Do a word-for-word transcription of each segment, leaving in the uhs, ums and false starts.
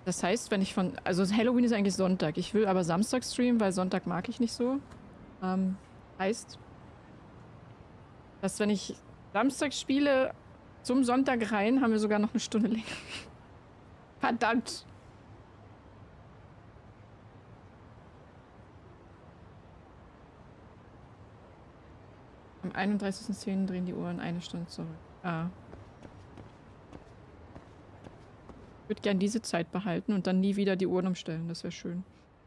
Das heißt, wenn ich von... Also Halloween ist eigentlich Sonntag. Ich will aber Samstag streamen, weil Sonntag mag ich nicht so. Ähm, heißt, dass wenn ich Samstag spiele, zum Sonntag rein, haben wir sogar noch eine Stunde länger. Verdammt! Am einunddreißigsten zehnten drehen die Uhren eine Stunde zurück. Ah. Ich würde gern diese Zeit behalten und dann nie wieder die Uhren umstellen. Das wäre schön.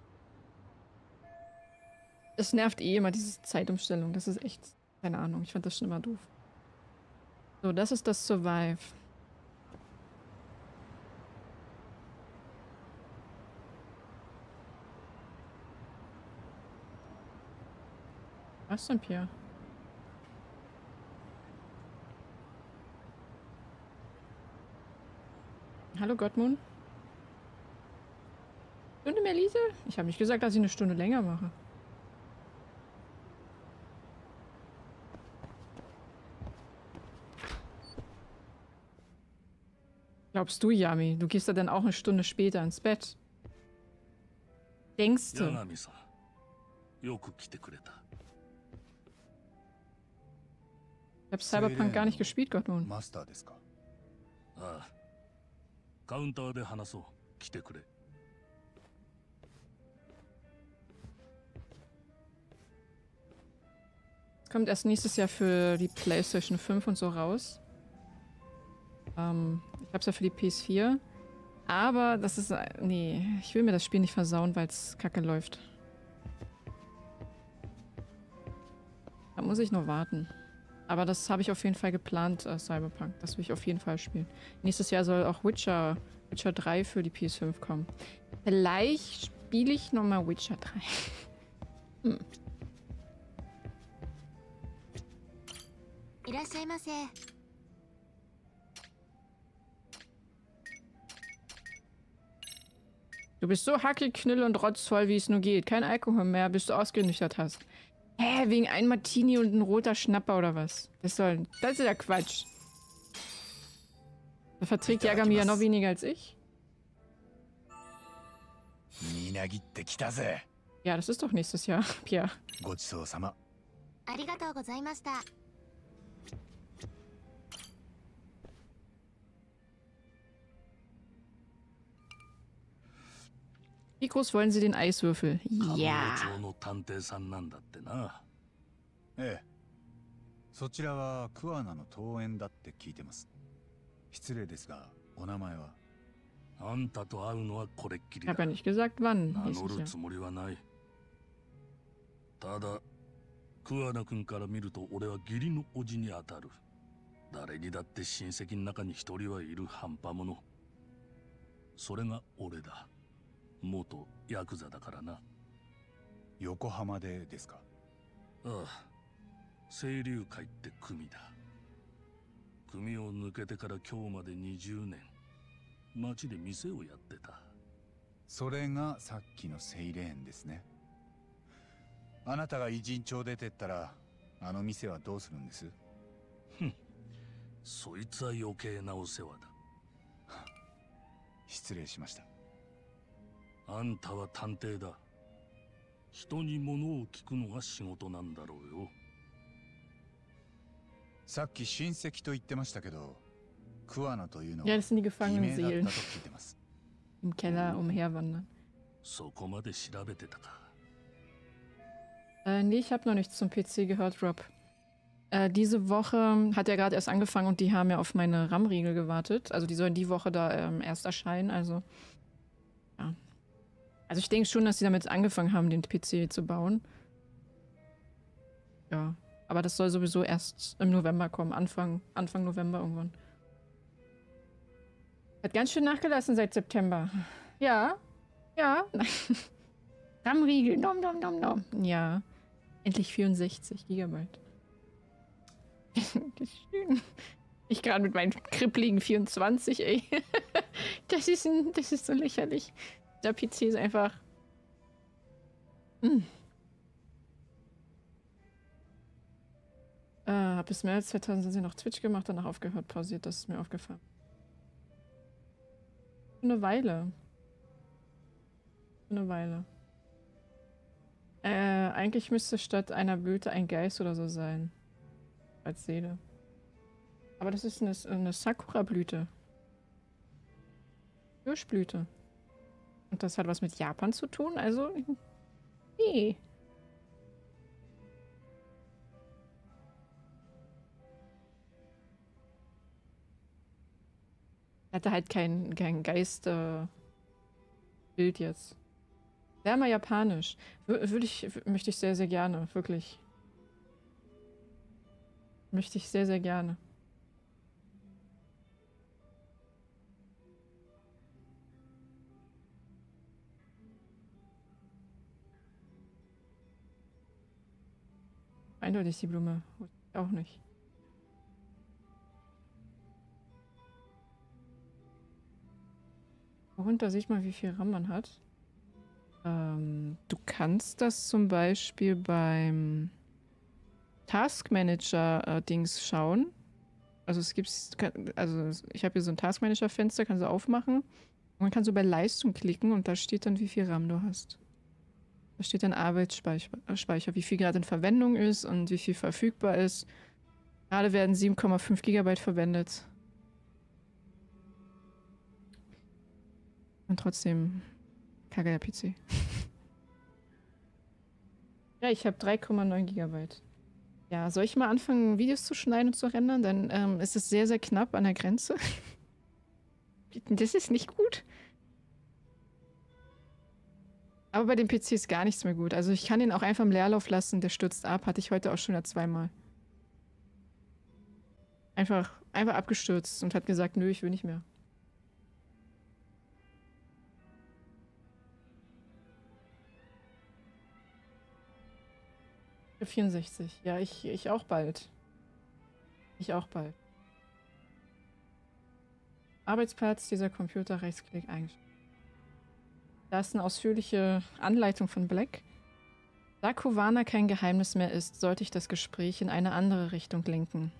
Es nervt eh immer, diese Zeitumstellung. Das ist echt... Keine Ahnung, ich fand das schon immer doof. So, das ist das Survive. Was denn, Pierre? Hallo, Gottmund. Stunde mehr, Lise? Ich habe nicht gesagt, dass ich eine Stunde länger mache. Glaubst du, Yami? Du gehst ja dann auch eine Stunde später ins Bett. Denkst du? Ich habe Cyberpunk gar nicht gespielt, Gottmund. Es kommt erst nächstes Jahr für die PlayStation fünf und so raus. Ähm, ich hab's ja für die P S vier. Aber das ist... Nee, ich will mir das Spiel nicht versauen, weil es kacke läuft. Da muss ich nur warten. Aber das habe ich auf jeden Fall geplant, äh, Cyberpunk. Das will ich auf jeden Fall spielen. Nächstes Jahr soll auch Witcher, Witcher drei für die P S fünf kommen. Vielleicht spiele ich nochmal Witcher drei. hm. Du bist so hackig, knüll und rotzvoll, wie es nur geht. Kein Alkohol mehr, bis du ausgenüchtert hast. Hä, wegen ein Martini und ein roter Schnapper oder was? Das soll... Das ist ja Quatsch. Da verträgt Yagami ja noch weniger als ich. Ja, das ist doch nächstes Jahr, Pia. Wie groß wollen Sie den Eiswürfel? Ja. Ich habe ja nicht gesagt, wann. Nächstes Jahr. ただ、桑名君から見ると俺は義理の叔父に当たる。誰にだって親戚の中に一人はいる半端者。それが俺だ。元ヤクザだからな。横浜でですか？ああ。清流会って組だ。組を抜けてから今日までにじゅうねん。町で店をやってた。それがさっきのセイレーンですね。あなたが偉人帳出てったらあの店はどうするんです？ふん、そいつは余計なお世話だ。失礼しました。あんたは探偵だ。人に物を聞くのが仕事なんだろうよ。さっき親戚と言ってましたけど、桑名というのは Ja, das sind die gefangenen 偽名だ Seelen. ったと聞いてます。 Im Keller umherwandern. そこまで調べてたか。 Äh, nee, ich habe noch nichts zum P C gehört, Rob. Äh, diese Woche hat er gerade erst angefangen und die haben ja auf meine RAM-Riegel gewartet. Also die sollen die Woche da ähm, erst erscheinen, also... Ja. Also ich denke schon, dass sie damit angefangen haben, den P C zu bauen. Ja, aber das soll sowieso erst im November kommen, Anfang, Anfang November irgendwann. Hat ganz schön nachgelassen seit September. Ja, ja, nein. RAM-Riegel, nom nom nom nom. Ja. Endlich vierundsechzig Gigabyte. Das ist schön. Ich gerade mit meinen krippligen vierundzwanzig, ey. Das ist, ein, das ist so lächerlich. Der P C ist einfach... Hm. Äh, hab bis März zwanzig zwanzig noch Twitch gemacht, danach aufgehört, pausiert. Das ist mir aufgefallen. Eine Weile. Für eine Weile. Äh, eigentlich müsste statt einer Blüte ein Geist oder so sein. Als Seele. Aber das ist eine, eine Sakura-Blüte. Hirschblüte. Und das hat was mit Japan zu tun? Also, nee. Er hatte halt kein, kein Geist-Bild äh, jetzt. Wäre mal japanisch. Würde ich, möchte ich sehr, sehr gerne. Wirklich. Möchte ich sehr, sehr gerne. Eindeutig die Blume. Auch nicht. Darunter sieht man, wie viel RAM man hat. Ähm, du kannst das zum Beispiel beim Task Manager äh, Dings schauen. Also es gibt, also ich habe hier so ein Task Manager Fenster, kannst du aufmachen. Und dann kannst du bei Leistung klicken und da steht dann, wie viel RAM du hast. Da steht dann Arbeitsspeicher, äh, Speicher, wie viel gerade in Verwendung ist und wie viel verfügbar ist. Gerade werden sieben Komma fünf Gigabyte verwendet. Und trotzdem kacke der P C. Ja, ich habe drei Komma neun Gigabyte. Ja, soll ich mal anfangen, Videos zu schneiden und zu rendern? Dann ähm, ist es sehr, sehr knapp an der Grenze. Das ist nicht gut. Aber bei dem P C ist gar nichts mehr gut. Also ich kann ihn auch einfach im Leerlauf lassen. Der stürzt ab. Hatte ich heute auch schon wieder zweimal. Einfach, einfach abgestürzt und hat gesagt, nö, ich will nicht mehr. vierundsechzig. Ja, ich, ich auch bald. Ich auch bald. Arbeitsplatz, dieser Computer, Rechtsklick eingestellt. Da ist eine ausführliche Anleitung von Black. Da Kuvana kein Geheimnis mehr ist, sollte ich das Gespräch in eine andere Richtung lenken.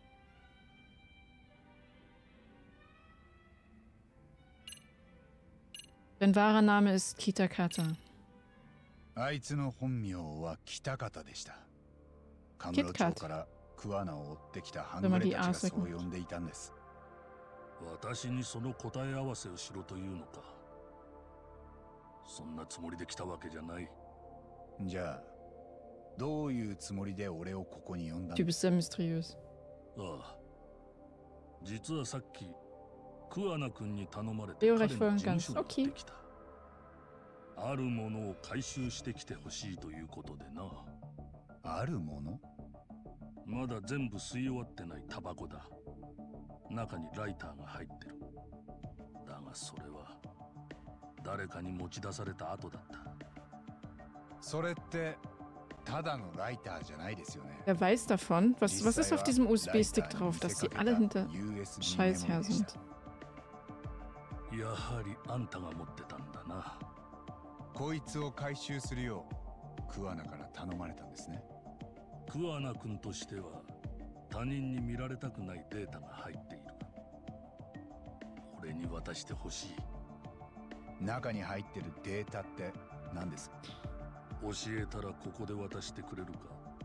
Dein wahrer Name ist Kitakata. あいつの本名は北方でした。カムロ町から桑名を追ってきた半グレたちがそう呼んでいたんです。 私にその答え合わせをしろというのか。そんなつもりで来たわけじゃない。 じゃあ、どういうつもりで俺をここに呼んだんだ。 Du bist sehr mysteriös. ああ。実はさっき、桑名君に頼まれて彼 Leo の recht 事 voll und 務 ganz. 所に行って Okay. きた。あるものを回収してきてほしいということでな。 あるもの？ まだ全部吸い終わってないタバコだ。中にライターが入ってる。だがそれは誰かに持ち出された後だった。 それってただのライターじゃないですよね。 Wer weiß davon? Was, was ist auf diesem U S B-Stick drauf, dass die alle hinter Scheiß her sind? やはりあんたが持ってたんだな。 こいつを回収するよう桑名から頼まれたんですね。 桑名君としては他人に見られたくないデータが入っている。俺に渡してほしい。 中に入ってるデータって何ですか？ 教えたらここで渡してくれるか？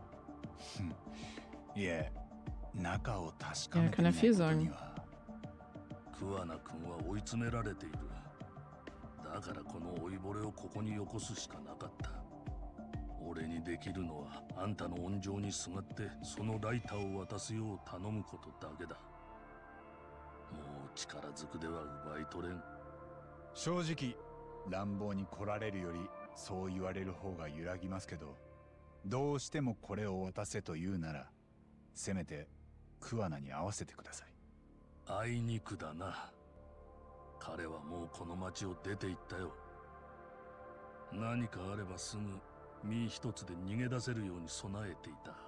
いえ、中を確かめてみないことには。 桑名君は追い詰められている。だからこの老いぼれをここによこすしかなかった。俺にできるのはあんたの恩情にすがってそのライターを渡すよう頼むことだけだ。もう力ずくでは奪い取れん。 正直乱暴に来られるよりそう言われる方が揺らぎますけど、どうしてもこれを渡せと言うならせめて桑名に合わせてください。 あいにくだな。彼はもうこの町を出て行ったよ。何かあればすぐ身一つで逃げ出せるように備えていた。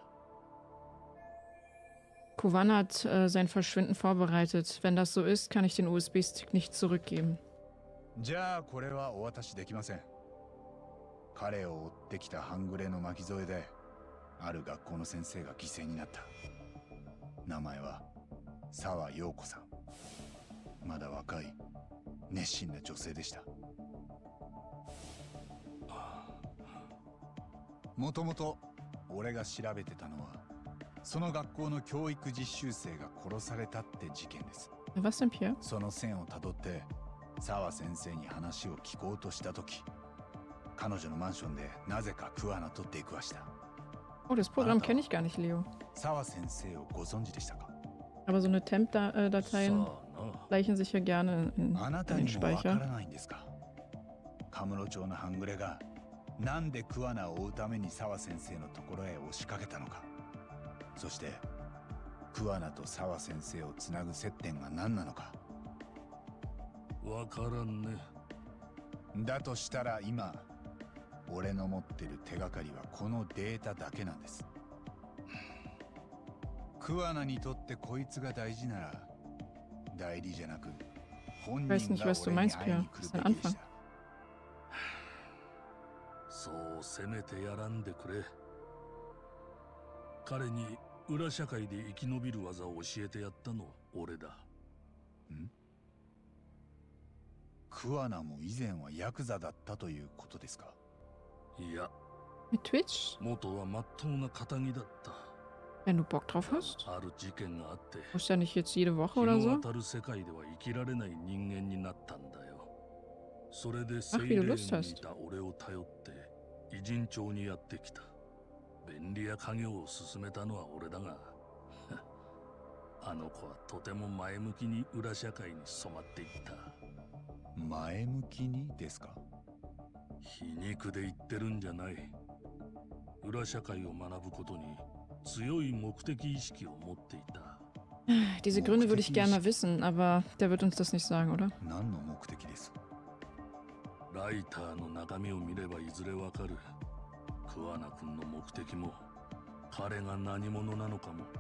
Kuvana hat äh, sein Verschwinden vorbereitet. Wenn das so ist, kann ich den U S B-Stick nicht zurückgeben. じゃあこれはお渡しできません。彼を追ってきた半グレの巻き添えである学校の先生が犠牲になった。名前は沢陽子さん。まだ若い熱心な女性でした。 もともと俺が調べてたのはその学校の教育実習生が殺されたって事件です。 Was denn, Pierre? その線をたどって澤先生に話を聞こうとした時、彼女のマンションでなぜか桑名と出くわした。 Oh, das Programm kenne ich gar nicht, Leo. 澤先生をご存知でしたか？ Aber so eine Temp-Dateien gleichen sich ja gerne in, あな in た den にもわから Speicher. ないんですか？カムロ町の半グレがなんで桑名を追うために澤先生のところへ押しかけたのか、そして桑名と澤先生をつなぐ接点が何なのか。 わからんね。 だとしたら今俺の持ってる手がかりはこのデータだけなんです。桑名にとってこいつが大事なら代理じゃなく本人が俺に会いに来るべきでした。 そうせめてやらんでくれ。彼に裏社会で生き延びる技を教えてやったの俺だ。 ん？桑名も以前はヤクザだったということですか？ いや、 Mit Twitch? 元はまっとうな仇だった。 Wenn du Bock drauf hast. ある事件があって、 Musst ja nicht jetzt jede Woche 日 oder の so. 当たる世界では生きられない人間になったんだよ。それで Ach, セ wie イレ du ー Lust ムにい hast. た俺を頼って偉人町にやってきた。便利や家業を進めたのは俺だが、あの子はとても前向きに裏社会に染まっていった。 前向きにですか？ 皮肉で言ってるんじゃない。裏社会を学ぶことに強い目的意識を持っていた。 Diese Gründe würde ich gerne mal wissen, aber der wird uns das nicht sagen, oder? 何の目的です？ ライターの中身を見ればいずれわかる。桑名君の目的も彼が何者なのかも。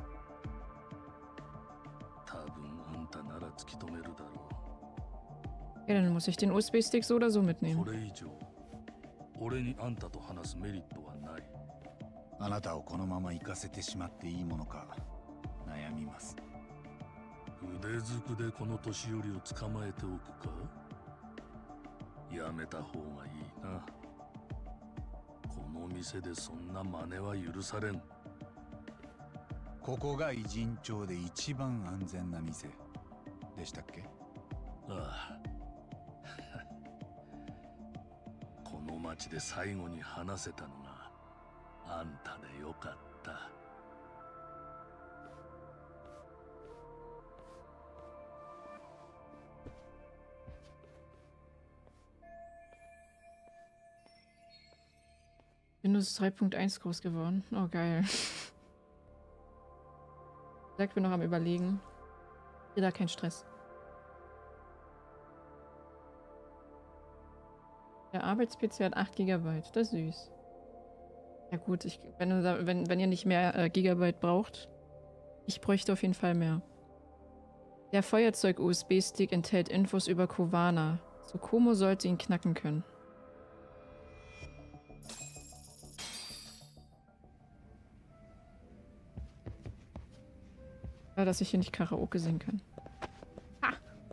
多分あんたなら突き止めるだろ Ja, dann muss ich den U S B-Stick so oder so う。 mitnehmen. これ以上俺にあんたと話すメリットはない。 あなたをこのまま行かせてしまっていいものか悩みます。 腕づくでこの年寄りを捕まえておくか？やめた方がいいな。この店でそんな真似は許されん。 ここが偉人町で一番安全な店でしたっけ？ ああこの町で最後に話せたのがあんたでよかった。 Windows drei Punkt eins groß geworden. Oh, geil. Ich bin noch am Überlegen. Hier da kein Stress. Der Arbeits-P C hat acht Gigabyte. Das ist süß. Ja gut, ich, wenn, du da, wenn, wenn ihr nicht mehr äh, Gigabyte braucht, ich bräuchte auf jeden Fall mehr. Der Feuerzeug-U S B-Stick enthält Infos über Kovanna. Sokomo sollte ihn knacken können. Ja, dass ich hier nicht Karaoke singen kann. Ha!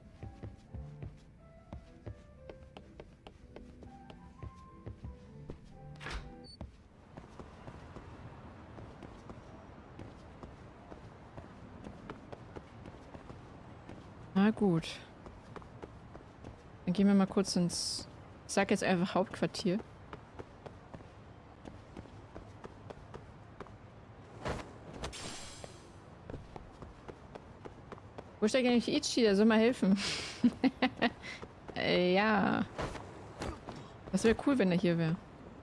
Na gut. Dann gehen wir mal kurz ins... Ich sag jetzt einfach Hauptquartier. Wo steckt eigentlich Ichi? Der soll mal helfen. äh, ja. Das wäre cool, wenn er hier wäre.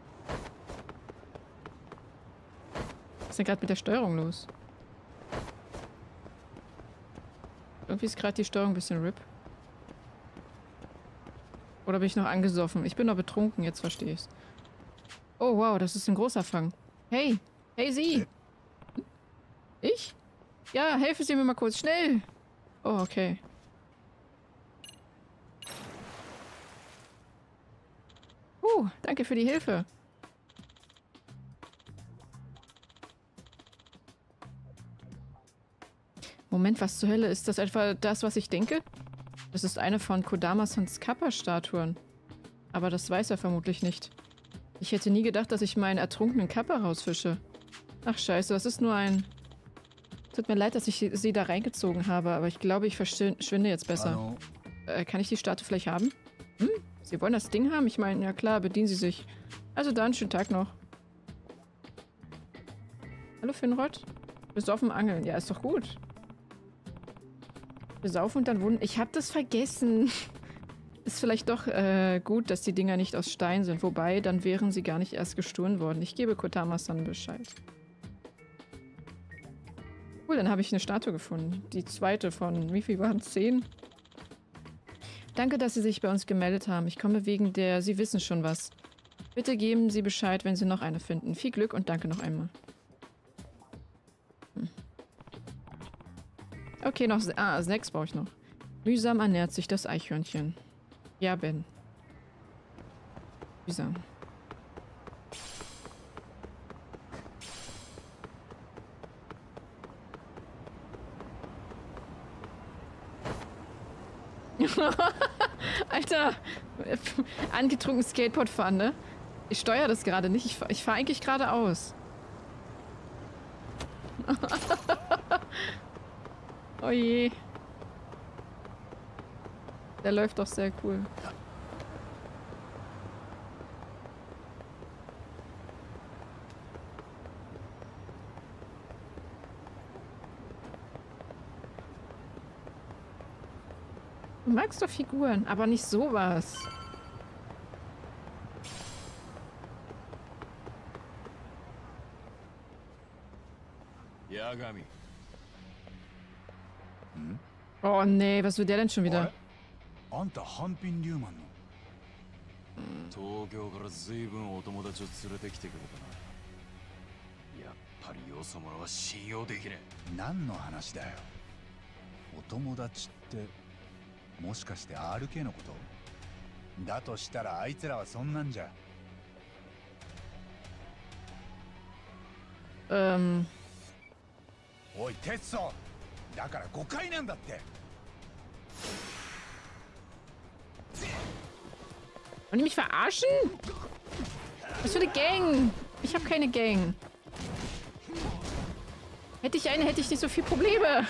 Was ist denn gerade mit der Steuerung los? Irgendwie ist gerade die Steuerung ein bisschen RIP. Oder bin ich noch angesoffen? Ich bin noch betrunken, jetzt verstehe ich's. Oh wow, das ist ein großer Fang. Hey! Hey Sie! Ich? Ja, helfen Sie mir mal kurz, schnell! Oh, okay. Uh, danke für die Hilfe. Moment, was zur Hölle? Ist das etwa das, was ich denke? Das ist eine von Kodama-sans Kappa-Statuen. Aber das weiß er vermutlich nicht. Ich hätte nie gedacht, dass ich meinen ertrunkenen Kappa rausfische. Ach scheiße, das ist nur ein... Tut mir leid, dass ich sie da reingezogen habe, aber ich glaube, ich verschwinde jetzt besser. Äh, kann ich die Statue vielleicht haben? Hm? Sie wollen das Ding haben? Ich meine, ja klar, bedienen Sie sich. Also dann, schönen Tag noch. Hallo Finrod? Besoffen angeln. Ja, ist doch gut. Besaufen und dann wunden. Ich hab das vergessen. Ist vielleicht doch äh, gut, dass die Dinger nicht aus Stein sind. Wobei, dann wären sie gar nicht erst gestohlen worden. Ich gebe Kotama-san Bescheid. Cool, dann habe ich eine Statue gefunden. Die zweite von, wie viel waren es? Zehn? Danke, dass Sie sich bei uns gemeldet haben. Ich komme wegen der, Sie wissen schon was. Bitte geben Sie Bescheid, wenn Sie noch eine finden. Viel Glück und danke noch einmal. Hm. Okay, noch ah, sechs brauche ich noch. Mühsam ernährt sich das Eichhörnchen. Ja, Ben. Mühsam. Alter, angetrunken Skateboard fahren, ne? Ich steuere das gerade nicht. Ich, ich fahre eigentlich geradeaus. Oh je. Der läuft doch sehr cool. Du magst doch Figuren, aber nicht sowas. Yagami. Hm? Oh nee, was will der denn schon wieder? あんたハンピンリューマンの東京から随分お友達を連れてきてくれたな。やっぱりよそ者は信用できねえ。 何の話だよ。お友達ってもしかして アールケー のことだとしたらあいつらはそんなんじゃ。 Ähm. おいテッソー、だから誤解なんだって。 Wollen die mich verarschen? Was für eine Gang? Ich habe keine Gang. Hätte ich eine, hätte ich nicht so viele Probleme.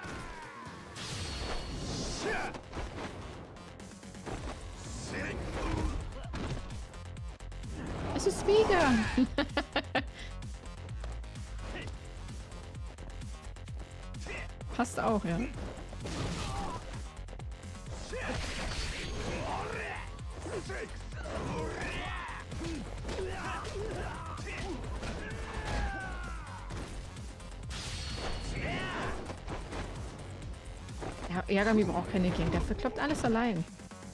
Es ist Vega. Passt auch, ja. Ja, Yagami braucht keine Gang, der verkloppt alles allein.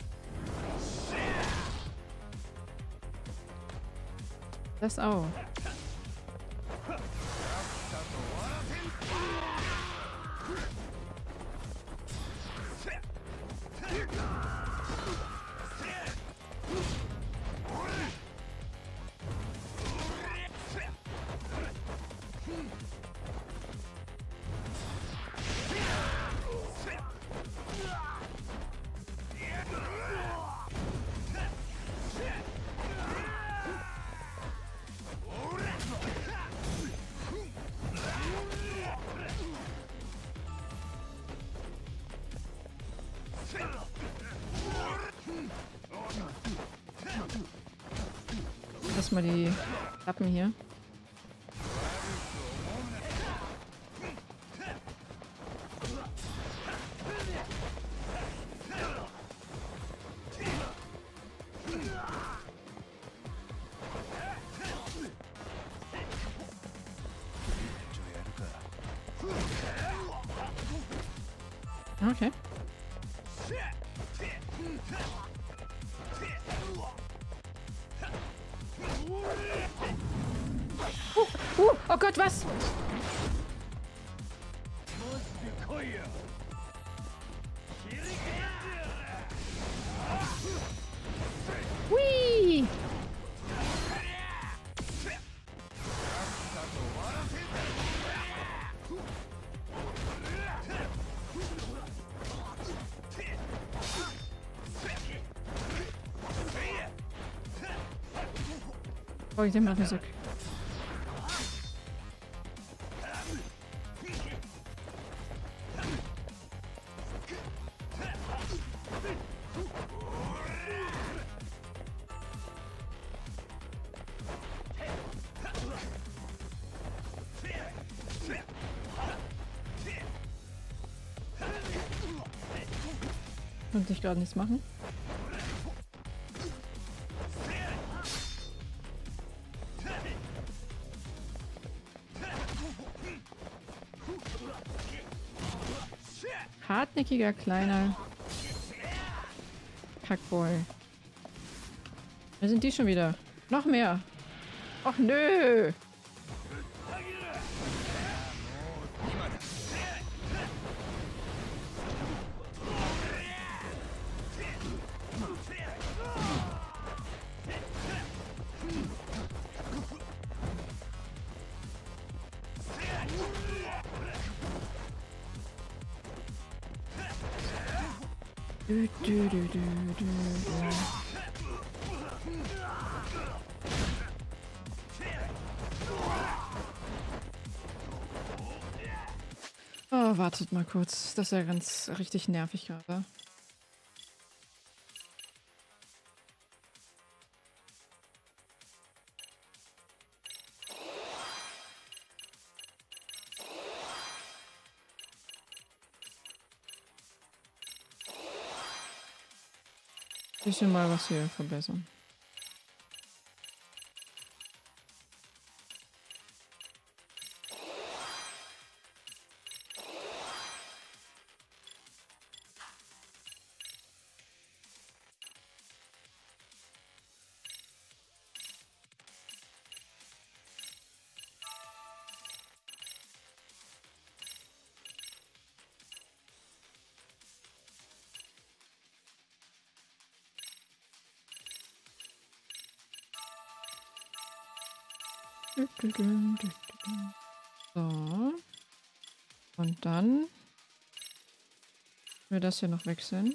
Das auch. Lass mal die Klappen hier. Okay. Uh, uh, oh Gott, was? Hui! Oh, ich nehme auf den Sack. Konnte ich gerade nichts machen. Hartnäckiger kleiner Kackboy. Da sind die schon wieder. Noch mehr. Och nö. Du, du, du, du, du, du. Oh, wartet mal kurz. Das ist ja ganz richtig nervig gerade. Bisschen mal was hier verbessern. So. Und dann wir das hier noch wechseln.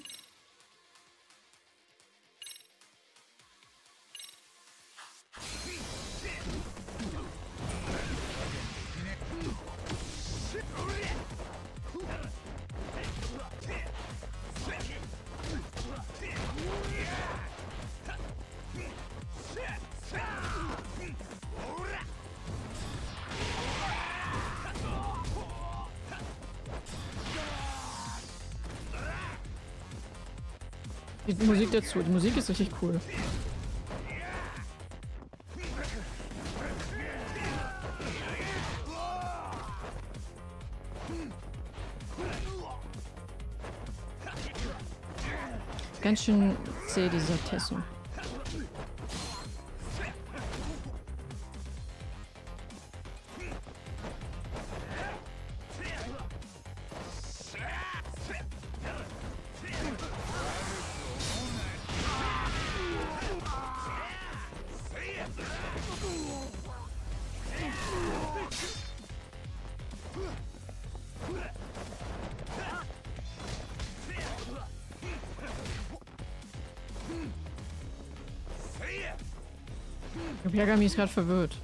Die Musik dazu. Die Musik ist richtig cool. Ganz schön zäh, dieser Tesso. Yagami ist gerade verwirrt.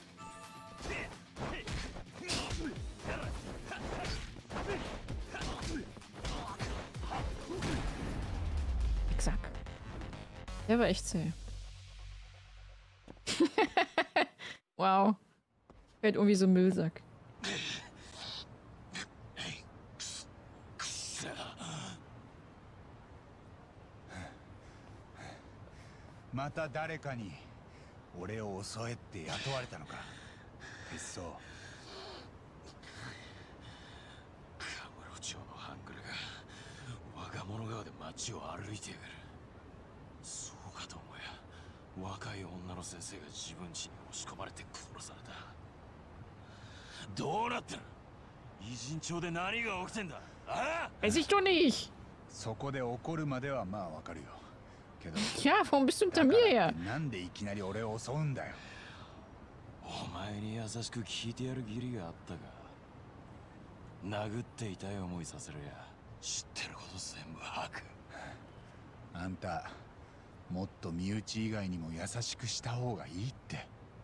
Exakt. Der war echt zäh. Wow. Fällt irgendwie so ein Müllsack. また誰かに俺を襲えって雇われたのか。別荘。 カムロ町のハングルが若者川で街を歩いてやがる。そうかと思えば若い女の先生が自分家に押し込まれて殺された。どうなってる？偉人町で何が起きてんだ？ああ？ Weiß ich doch nicht! そこで怒るまではまあわかるよ。 Ja, warum bist du hinter mir her? なんでいきなり俺を襲うんだよ。 お前に優しく聞いてやる義理があったか。殴って痛い思いさせるや知ってること全部吐く。 あんたもっと身内以外にも優しくした方がいいって。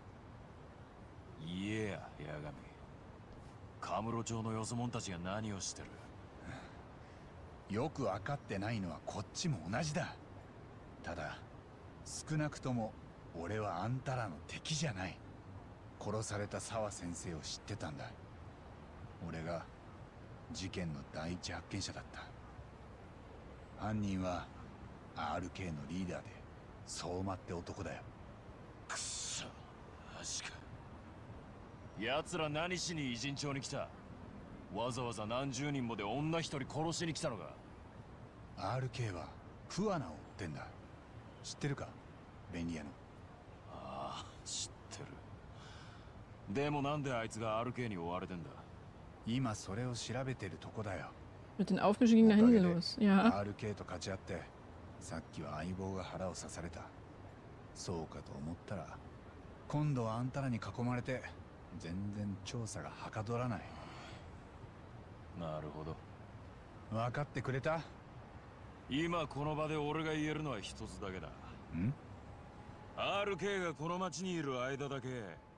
言えや、八神。カムロ町のよそ者たちが何をしてる？ よく分かってないのはこっちも同じだ。ただ少なくとも俺はあんたらの敵じゃない。殺された沢先生を知ってたんだ。俺が事件の第一発見者だった。犯人は アールケー のリーダーで相馬って男だよ。 くっそ、マジか。奴ら何しに偉人町に来た？わざわざ何十人もで女一人殺しに来たのか？ アールケー はクアナを追ってんだ。知ってるか、便利屋の。 ああ、知ってる。でもなんであいつが アールケー に追われてんだ？ 今それを調べてるとこだよ。 Mit den Aufmischungen ging nach hinten los. Ja. アールケー と勝ち合ってさっきは相棒が腹を刺された。そうかと思ったら今度はあんたらに囲まれて全然調査がはかどらない。 なるほど。 分かってくれた？ 今この場で俺が言えるのは一つだけだ。 ん？ アールケー がこの町にいる間だけ、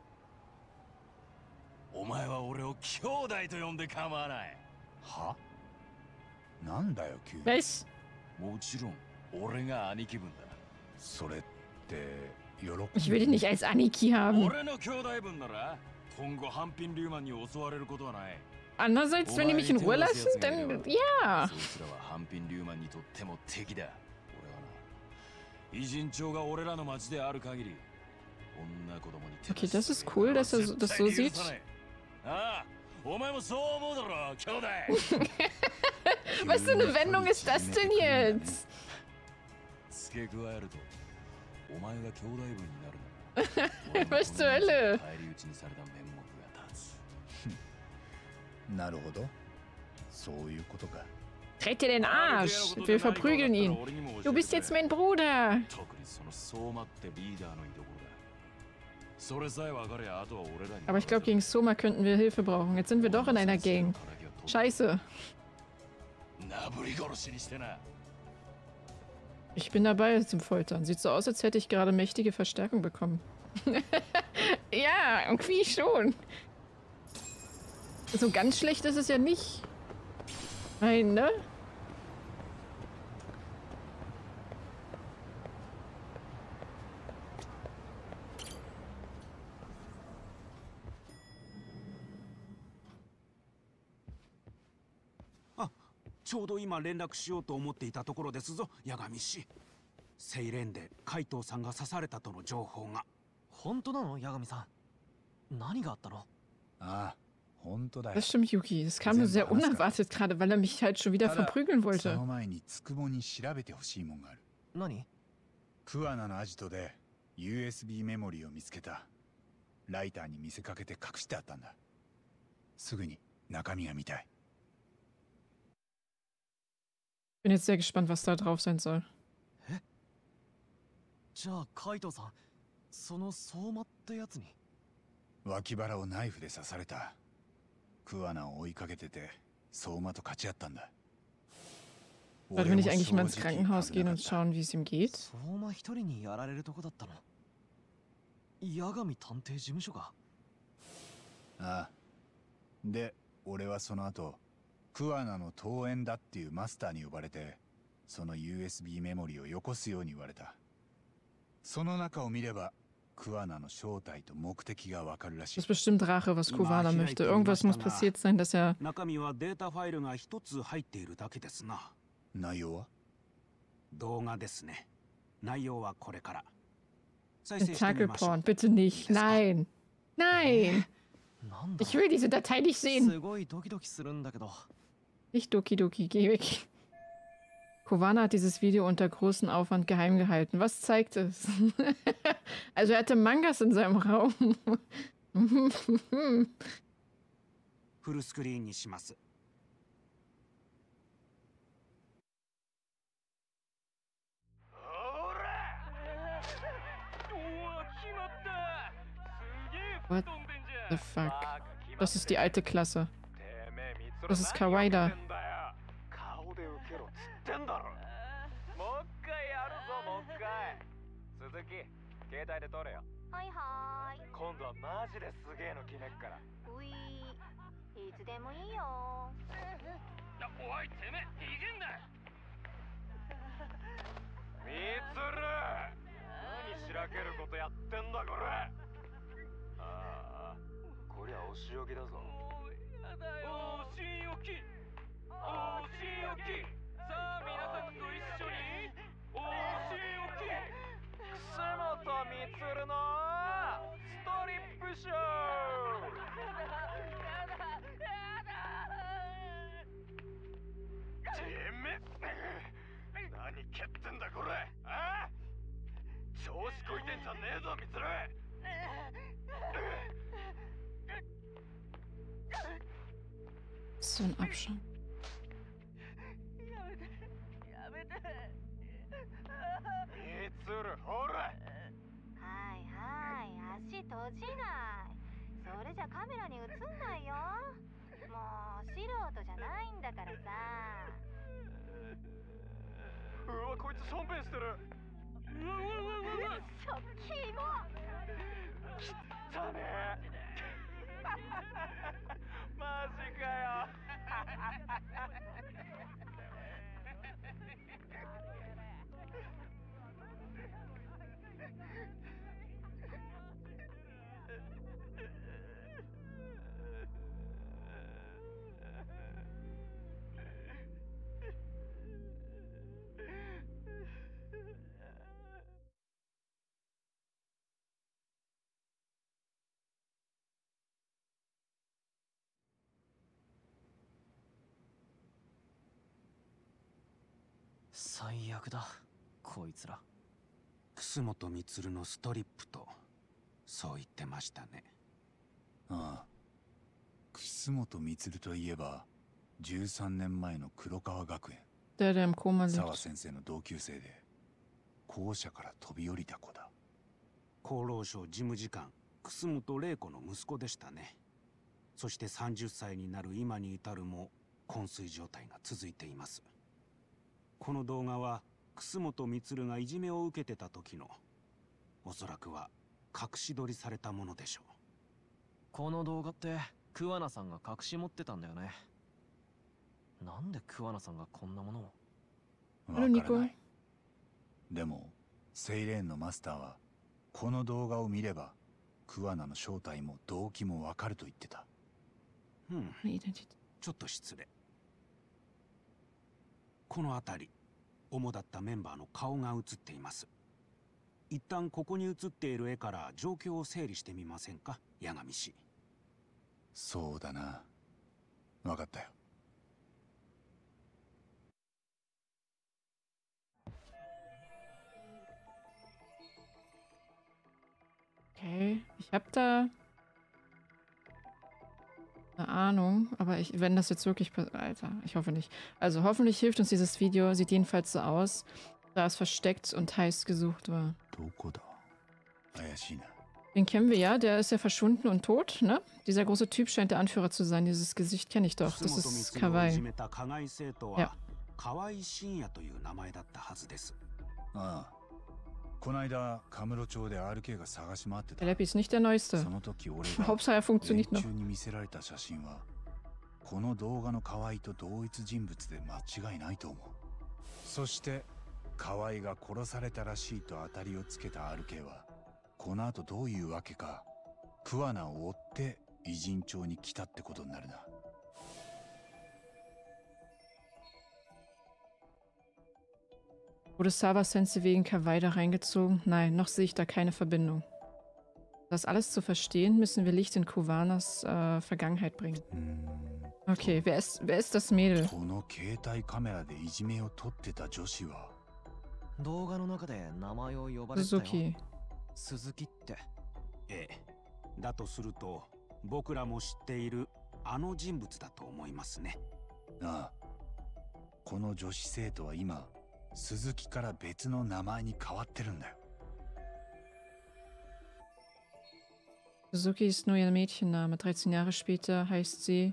お前は俺を兄弟と呼んで構わない。 は？なんだよ急に。 Was? もちろん俺が兄貴分だ。 それって喜んで Ich will dich nicht als Aniki haben. 俺の兄弟分なら今後ハンピンリューマンに襲われることはない。 Andererseits, wenn die mich in Ruhe lassen, dann ja. そいつらはハンピンリューマンにとっても敵だ。俺はな、偉人町が俺らの町である限り、女子供に手 Okay, das ist cool, dass er das so sieht. ああ、お前もそう思うだろ、兄弟。 Was für eine Wendung ist das denn jetzt? 付け加えると、お前が兄弟分になるなら。 Was zur Hölle? 返り討ちにされた面目が立つ。 なるほど、そういうことか。 Trete dir den Arsch. Wir verprügeln ihn. Du bist jetzt mein Bruder. 特にその相馬ってリーダーの居所だ。それさえ分かればあとは俺らに。 Aber ich glaube, gegen Soma könnten wir Hilfe brauchen. Jetzt sind wir doch in einer Gang. Scheiße. Ich bin dabei zum Foltern. Sieht so aus, als hätte ich gerade mächtige Verstärkung bekommen. Ja, irgendwie schon. So ganz schlecht ist es ja nicht. Nein, ne? Ah, ちょうど今連絡しようと思っていたところですぞ、八神氏。セイレンで海藤さんが刺されたとの情報が。 本当なの、八神さん？何があったの？ ああ、本当だよ。 Das stimmt, Yuki. Das kam nur sehr unerwartet gerade, weil er mich halt schon wieder verprügeln そ wollte. の前につくもに調べてほしいもんがある。 何？ クアナのアジトで ユーエスビー メモリーを見つけた。ライターに見せかけて隠してあったんだ。すぐに中身が見たい。 Bin jetzt sehr gespannt, was da drauf sein soll. え？じゃあ海藤さん、その相馬ってやつに？ 脇腹をナイフで刺された。クアナを追いかけてて相馬と勝ち合ったんだ。 Sollte wir nicht eigentlich mal ins Krankenhaus gehen und schauen, wie es ihm geht? 相馬一人にやられるとこだったの？八神探偵事務所か？ ああ。で、俺はその後、クアナの遠縁だっていうマスターに呼ばれて、その ユーエスビー メモリーをよこすように言われた。その中を見れば、クアナの正体と目的がわかるらしい。 Das ist bestimmt Rache, was Kuvana möchte. Irgendwas muss passiert sein, dass er... 中身はデータファイルが一つ入っているだけですな。 内容は？ 動画ですね。内容はこれから。 Tentakelporn, bitte nicht. Nein. Nein. Ich will diese Datei nicht sehen. すごいドキドキするんだけど。 Nicht Doki Doki, geh weg. Kuvana hat dieses Video unter großem Aufwand geheim gehalten. Was zeigt es? Also er hatte Mangas in seinem Raum. フルスクリーンにします。 What the fuck? Das ist die alte Klasse. Das ist Kawaii-da. はいはーい。 今度はマジですげえの決めっから。 ういー、いつでもいいよ。 おいてめえ逃げんな。 みつる、何しらけることやってんだこれ。ああ、こりゃお仕置きだぞ。 やだよ。お仕置き、お仕置き。さあ皆さんと一緒にお仕置き。 楠本みつるのストリップショー。 やだやだやだ。 てめえ、何蹴ってんだこれ。ああ、調子こいてんじゃねえぞみつる。 So ein Abstand. やめてやめて。 みつる、ほら。 はいはい、足閉じない。それじゃカメラに映んないよ。もう素人じゃないんだからさ。 うわ、こいつしょんべんしてる。 うわうわうわうわ。 しょキモ。 きったねえ。マジかよ。 最悪だ、こいつら。 楠本充のストリップとそう言ってましたね。 ああ、楠本充といえばじゅうさんねんまえの黒川学園、 Der, der im Koma 沢 liegt. 先生の同級生で校舎から飛び降りた子だ。 厚労省事務次官楠本玲子の息子でしたね。そしてさんじゅっさいになる今に至るも昏睡状態が続いています。この動画は楠本充がいじめを受けてた時の、おそらくは隠し撮りされたものでしょう。 この動画って桑名さんが隠し持ってたんだよね。なんで桑名さんがこんなものを。 わからない。でもセイレーンのマスターはこの動画を見れば桑名の正体も動機もわかると言ってた。 うん、 Identität. ちょっと失礼。この辺り、主だったメンバーの顔が映っています。一旦ここに映っている絵から状況を整理してみませんか、八神氏。 そうだな、わかったよ。 Okay, ich habe da eine Ahnung, aber ich, wenn das jetzt wirklich passiert, Alter, ich hoffe nicht. Also hoffentlich hilft uns dieses Video, sieht jedenfalls so aus, da es versteckt und heiß gesucht war. Den kennen wir ja, der ist ja verschwunden und tot, ne? Dieser große Typ scheint der Anführer zu sein, dieses Gesicht kenne ich doch, das ist Kawai. Ja. 河合信也という名前だったはずです。 ああ、この間カムロ町で アールケー が探し回ってた。 Der Leppi ist nicht der neueste. その時俺が Hauptsache er funktioniert 連 noch. 中に見せられた写真はこの動画の河合と同一人物で間違いないと思う。そして河合が殺されたらしいと当たりをつけた アールケー はこの後どういうわけか桑名を追って偉人町に来たってことになるな。 Wurde Sawa-Sensei wegen Kawai da reingezogen? Nein, noch sehe ich da keine Verbindung. Das alles zu verstehen, müssen wir Licht in Kuwanas äh, Vergangenheit bringen. Okay, wer ist, wer ist das Mädel? この携帯カメラでいじめを撮ってた女子は動画の中で名前を呼ばれてたよ。 Suzuki. 鈴木って。 ええ、だとすると僕らも知っているあの人物だと思いますね。 ああ、この女子生徒は今鈴木から別の名前に変わってるんだよ。 Suzuki ist nur ihr Mädchenname. dreizehn Jahre später heißt sie...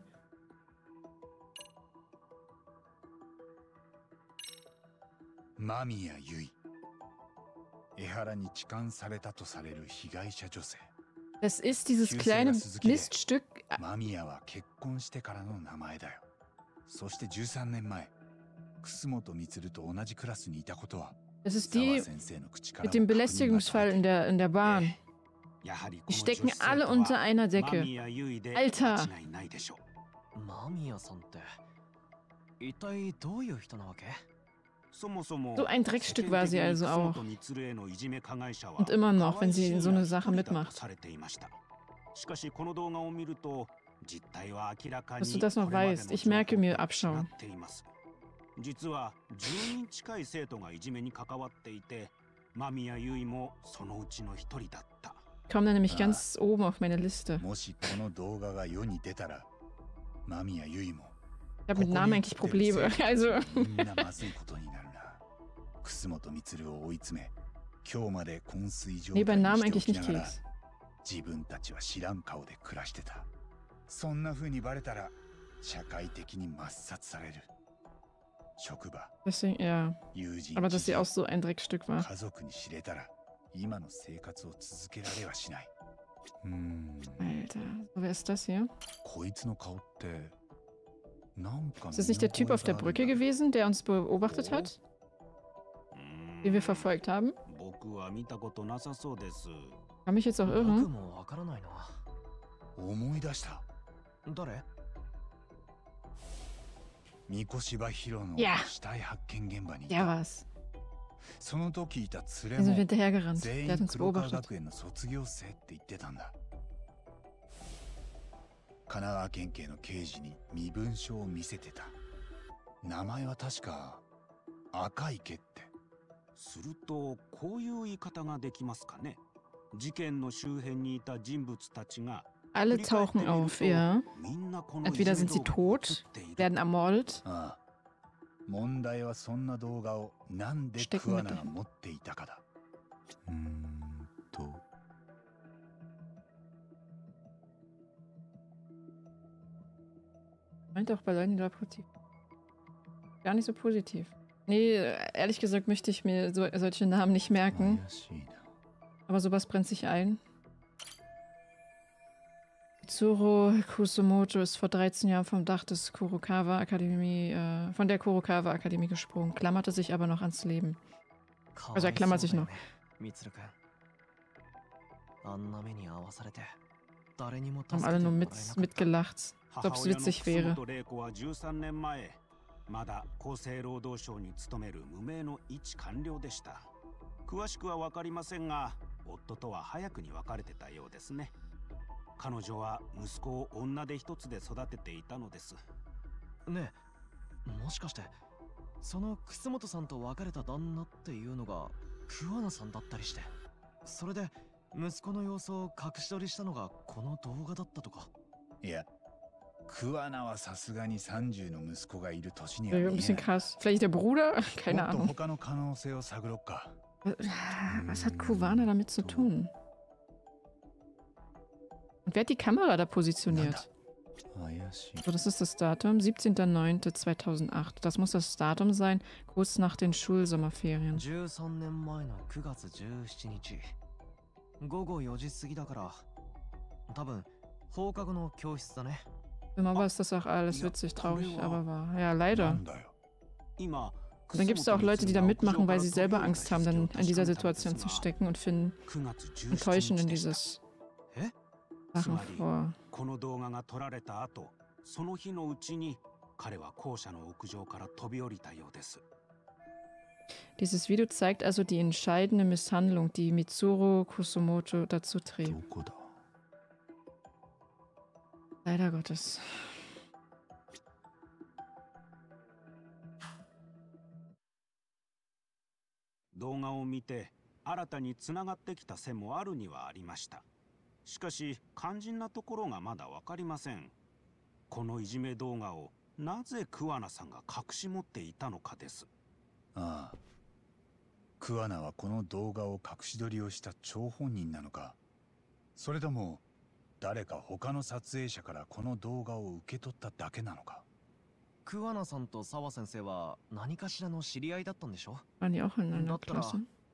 Mamiya Yui. 江原に痴漢されたとされる被害者女性。 Das ist dieses kleine Miststück. 間宮は結婚してからの名前だよ。そしてじゅうさんねんまえ、楠本充と同じクラスにいたことは、 Das ist die mit dem Belästigungsfall in der, in der Bahn. Die stecken alle unter einer Decke. Alter! 間宮さんって一体どういう人なわけ？ So ein Dreckstück war sie also auch. Und immer noch, wenn sie in so eine Sache mitmacht. Dass du das noch weißt, ich merke mir Abschau. Ich komme dann nämlich ganz oben auf meine Liste. Ich habe mit Namen eigentlich Probleme, also... 楠本充を追い詰め、今日まで昏睡状態にしておきながら、自分たちは知らん顔で暮らしてた。そんな風にバレたら社会的に抹殺される。職場、友人、aber dass sie auch so ein Dreckstück war. 家族に知れたら今の生活を続けられはしない。うーん。Alter, wer ist das hier? こいつの顔って、なんか。Ist das nicht der Typ auf der Brücke gewesen, der uns beobachtet hat? Den wir verfolgt haben? Kann mich jetzt auch irren? Ja. Ja, was? Da sind wir hinterhergerannt. Der hat uns beobachtet. 神奈川県警の刑事に身分証を見せてた。名前は確か赤池って。 するとこういう言い方ができますかね。事件の周辺にいた人物たちが Alle tauchen auf, ja. Entweder sind sie tot, werden ermordet. 問題はそんな動画をなんで桑名が持っていたかだ。うーんと。 Meint auch bei Leuten positiv. Gar nicht so positiv. Nee, ehrlich gesagt möchte ich mir so, solche Namen nicht merken. Aber sowas brennt sich ein. Mitsuru Kusumoto ist vor dreizehn Jahren vom Dach des Kurokawa Akademie, äh, von der Kurokawa Akademie gesprungen, klammerte sich aber noch ans Leben. Also er klammert sich noch. Haben alle nur mit, mitgelacht, als ob es witzig wäre. まだ厚生労働省に勤める無名の一官僚でした。詳しくは分かりませんが、夫とは早くに別れてたようですね。彼女は息子を女手一つで育てていたのです。 ねえ、もしかしてその楠本さんと別れた旦那っていうのが桑名さんだったりして、それで息子の様子を隠し撮りしたのがこの動画だったとか。 いや。桑名はさすがにさんじゅうの息子がいる年には見えない。 Ein bisschen krass. Vielleicht der Bruder? Keine Ahnung. Was hat Kuwana damit zu tun? Und wer hat die Kamera da positioniert? So, das ist das Datum. siebzehnter neunter zweitausendacht. Das muss das Datum sein, kurz nach den Schulsommerferien. じゅうさんねんまえのくがつじゅうしちにち。午後よじ過ぎだから、多分放課後の教室だね。 Aber ist das auch alles witzig, traurig, aber wahr. Ja, leider. Dann gibt es da auch Leute, die da mitmachen, weil sie selber Angst haben, dann in dieser Situation zu stecken und finden enttäuschend in dieses Sachen vor. Dieses Video zeigt also die entscheidende Misshandlung, die Mitsuru Kusumoto dazu trieb. Leider Gottes. 動画を見て新たにつながってきた線もあるにはありました。しかし肝心なところがまだわかりません。このいじめ動画をなぜ桑名さんが隠し持っていたのかです。 ああ。桑名はこの動画を隠し撮りをした張本人なのか、それとも誰か他の撮影者からこの動画を受け取っただけなのか。 桑名さんと澤先生は何かしらの知り合いだったんでしょ？ だったら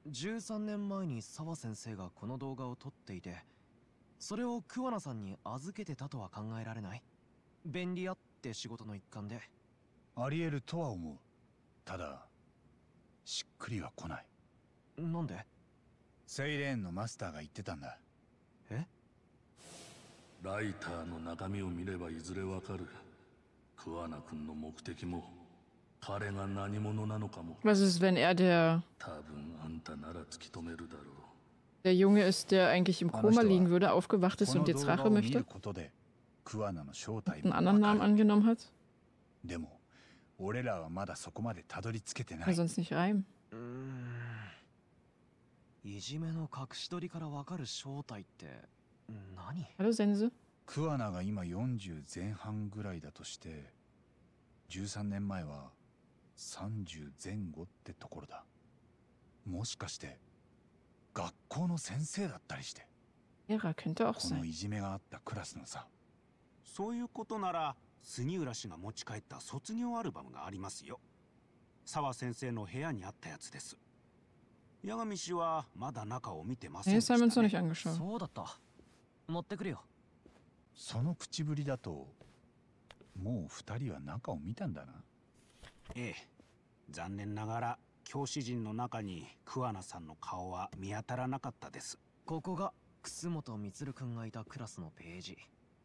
じゅうさんねんまえに澤先生がこの動画を撮っていて、それを桑名さんに預けてたとは考えられない？便利屋って仕事の一環で。 ありえるとは思う。ただしっくりは来ない。 なんで？ セイレーンのマスターが言ってたんだ。 え？ ライターの中身を見ればいずれわかる。桑名君の目的も彼が何者なのかも。 Was ist, wenn er der, 多分あんたなら突き止めるだろう。 der Junge ist, der eigentlich im Koma liegen würde, aufgewacht ist こ und の jetzt 動画 Rache を見る möchte? ことで桑名の正体 Einen も anderen わ Namen かる。 angenommen hat? でも俺らはまだそこまでたどり着けてな Kann い。 sonst nicht reimen. うーん。いじめの隠し撮りからわかる正体って何？ Hallo Sense? 桑名が今よんじゅう前半ぐらいだとして、じゅうさんねんまえはさんじゅう前後ってところだ。もしかして学校の先生だったりして。 Lehrer könnte auch この sein. いじめがあったクラスのさ。 そういうことなら杉浦氏が持ち帰った卒業アルバムがありますよ。澤先生の部屋にあったやつです。八神氏はまだ中を見てません Nee, でし das haben wir uns た noch ね。 nicht angeschaut. そうだった。持ってくるよ。 その口ぶりだともう二人は中を見たんだな。 ええ、残念ながら教師陣の中に桑名さんの顔は見当たらなかったです。 ここが楠本充くんがいたクラスのページ。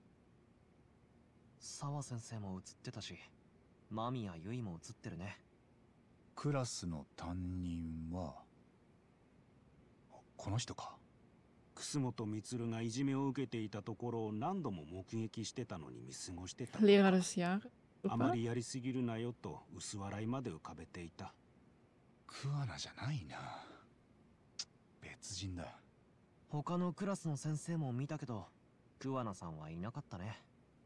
澤先生も映ってたし、間宮結衣も映ってるね。 クラスの担任はこの人か。 楠本充がいじめを受けていたところを何度も目撃してたのに見過ごしてた。 Lehrer des Jahres. あま Super. りやりすぎるなよと薄笑いまで浮かべていた。 桑名じゃないな。別人だ。 他のクラスの先生も見たけど、桑名さんはいなかったね。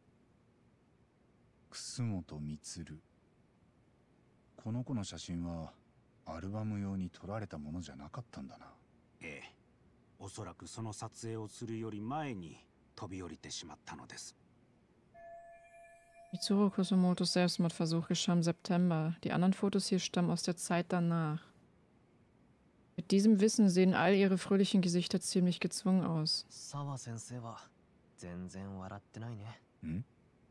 楠本充。この子の写真はアルバム用に撮られたものじゃなかったんだな。 ええ、おそらくその撮影をするより前に飛び降りてしまったのです。 Mitsuru Kusumotos Selbstmordversuch geschah im September. Die anderen Fotos hier stammen aus der Zeit danach. Mit diesem Wissen sehen all ihre fröhlichen Gesichter ziemlich gezwungen aus. 澤先生は全然笑ってないね。 ん？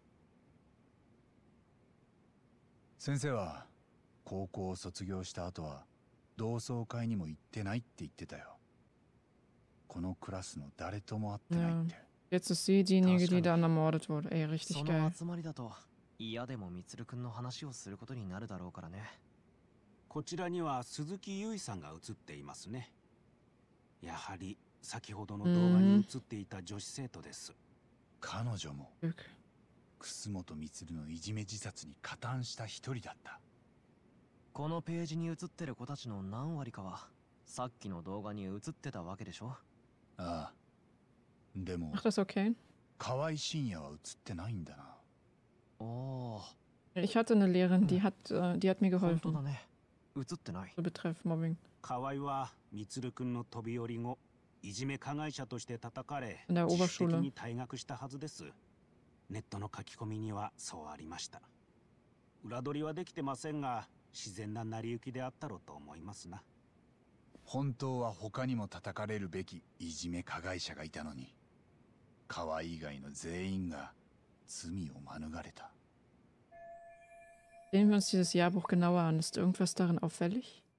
先生は高校を卒業した後は同窓会にも行ってないって言ってたよ。このクラスの誰とも会ってないって。 Jetzt ist sie diejenige, die dann ermordet wurde. Ey, richtig そ geil. の集まりだと嫌でも充くんの話をすることになるだろうからね。 こちらには鈴木優衣さんが映っていますね。やはり先ほどの動画に映っていた女子生徒です。 彼女も Glück. 楠本充のいじめ自殺に加担した一人だった。 このページに映ってる子たちの何割かはさっきの動画に映ってたわけでしょ。 ああ。でも Ach, das ist okay. 河合深也は映ってないんだな。 おお、 Ich hatte eine Lehrerin, die hat, äh, die hat mir 本当 geholfen. だね。映ってない。 So betreff Mobbing. 河合は充くんの飛び降り後、いじめ加害者として叩かれ、 In der 自主的 Oberschule. に退学したはずです。ネットの書き込みにはそうありました。裏取りはできてませんが、自然な成り行きであったろうと思いますな。 本当は他にも叩かれるべきいじめ加害者がいたのに、河合以外の全員が罪を免れた。 Sehen wir uns dieses Jahrbuch genauer an. Ist irgendwas darin auffällig?